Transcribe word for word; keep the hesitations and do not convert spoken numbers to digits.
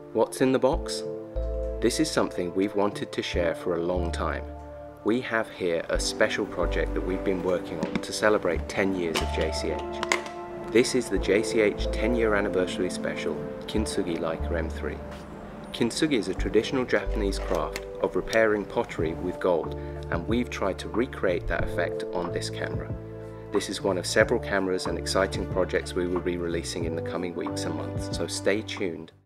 What's in the box? This is something we've wanted to share for a long time. We have here a special project that we've been working on to celebrate ten years of J C H. This is the J C H ten year anniversary special Kintsugi Leica M three. Kintsugi is a traditional Japanese craft of repairing pottery with gold, and we've tried to recreate that effect on this camera. This is one of several cameras and exciting projects we will be releasing in the coming weeks and months, so stay tuned